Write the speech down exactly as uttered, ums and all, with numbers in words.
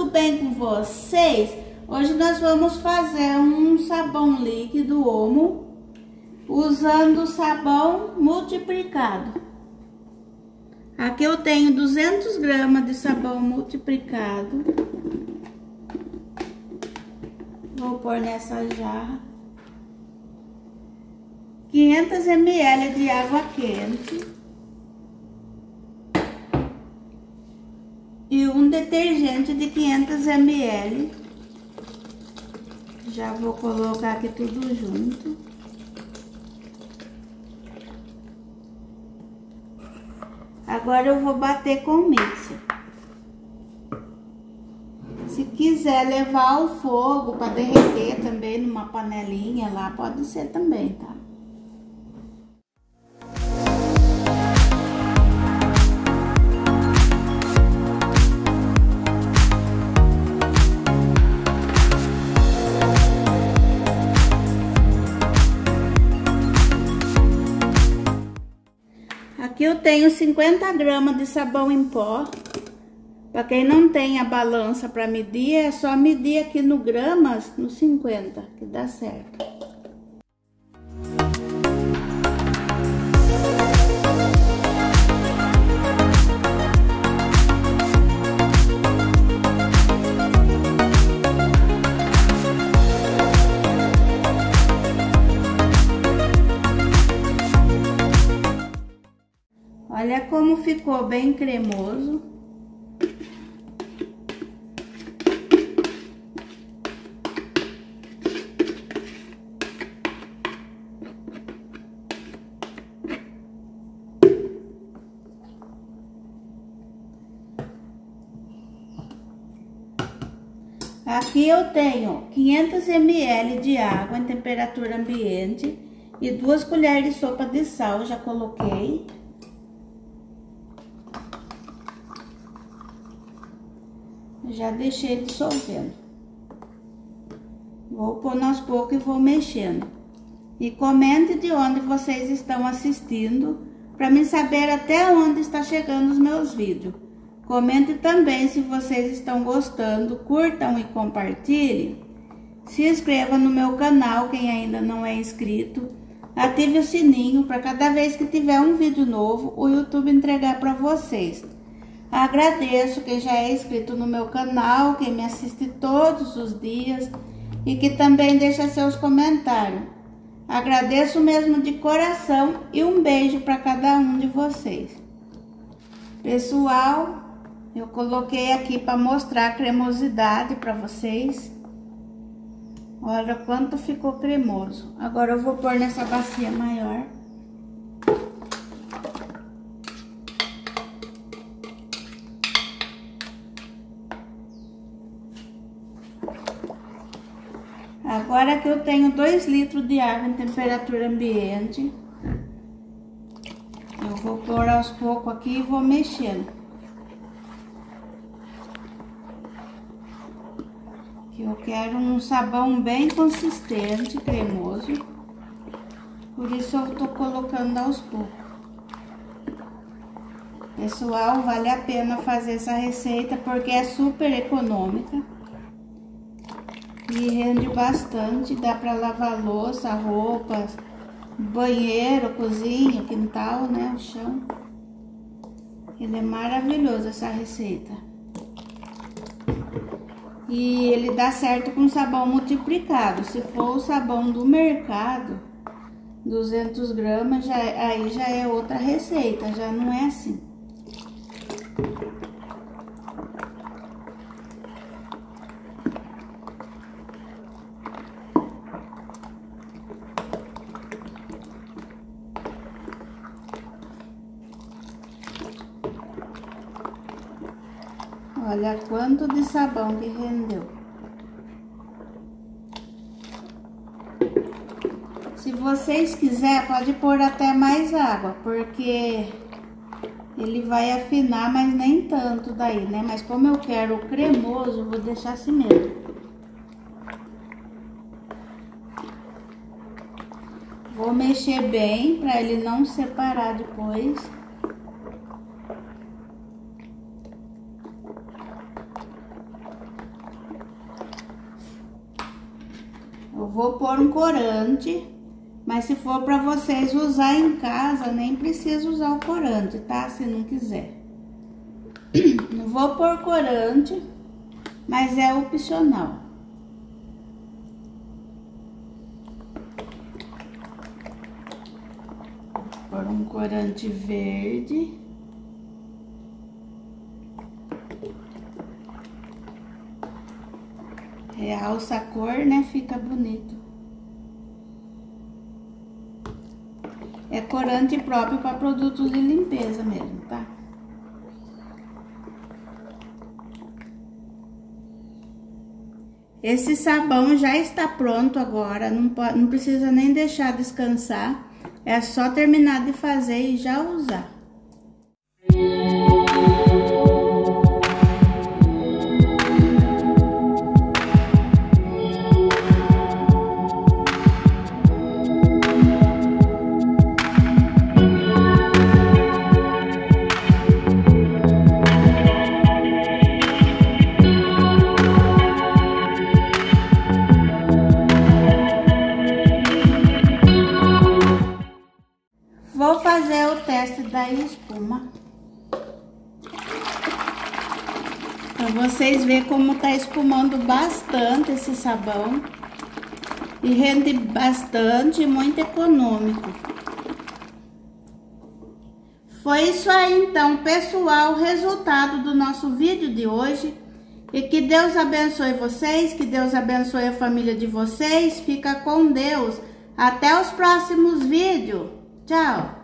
bem com vocês? Hoje nós vamos fazer um sabão líquido Omo usando sabão multiplicado. Aqui eu tenho duzentas gramas de sabão multiplicado. Vou pôr nessa jarra. quinhentos mililitros de água quente. E um detergente de quinhentos mililitros. Já vou colocar aqui tudo junto. Agora eu vou bater com o mixer. Se quiser levar ao fogo para derreter também numa panelinha lá, pode ser também, tá? Aqui eu tenho cinquenta gramas de sabão em pó. Para quem não tem a balança para medir, é só medir aqui no gramas, no cinquenta, que dá certo. Olha como ficou bem cremoso. Aqui eu tenho quinhentos mililitros de água em temperatura ambiente e duas colheres de sopa de sal, já coloquei. Já deixei dissolvendo. Vou pôr aos poucos e vou mexendo. E comente de onde vocês estão assistindo, para me saber até onde está chegando os meus vídeos. Comente também se vocês estão gostando, curtam e compartilhem. Se inscreva no meu canal, quem ainda não é inscrito. Ative o sininho para cada vez que tiver um vídeo novo, o YouTube entregar para vocês. Agradeço quem já é inscrito no meu canal, quem me assiste todos os dias e que também deixa seus comentários. Agradeço mesmo de coração e um beijo para cada um de vocês. Pessoal, eu coloquei aqui para mostrar a cremosidade para vocês. Olha quanto ficou cremoso. Agora eu vou pôr nessa bacia maior. Agora que eu tenho dois litros de água em temperatura ambiente, eu vou pôr aos poucos aqui e vou mexendo. Que eu quero um sabão bem consistente, cremoso, por isso eu tô colocando aos poucos. Pessoal, vale a pena fazer essa receita porque é super econômica. E rende bastante, dá para lavar louça, roupas, banheiro, cozinha, quintal, né, o chão. Ele é maravilhoso essa receita. E ele dá certo com sabão multiplicado. Se for o sabão do mercado, duzentas gramas, já, aí já é outra receita, já não é assim. Olha quanto de sabão que rendeu. Se vocês quiserem, pode pôr até mais água, porque ele vai afinar, mas nem tanto daí, né? Mas como eu quero o cremoso, vou deixar assim mesmo. Vou mexer bem para ele não separar depois. Eu vou pôr um corante, mas se for para vocês usar em casa, nem precisa usar o corante, tá? Se não quiser. Não vou pôr corante, mas é opcional. Vou pôr um corante verde. Realça a cor, né? Fica bonito. É corante próprio para produtos de limpeza mesmo, tá? Esse sabão já está pronto agora, não, pode, não precisa nem deixar descansar. É só terminar de fazer e já usar. Vou fazer o teste da espuma, para vocês verem como tá espumando bastante esse sabão e rende bastante, muito econômico. Foi isso aí então, pessoal, o resultado do nosso vídeo de hoje. E que Deus abençoe vocês, que Deus abençoe a família de vocês. Fica com Deus. Até os próximos vídeos. Tchau!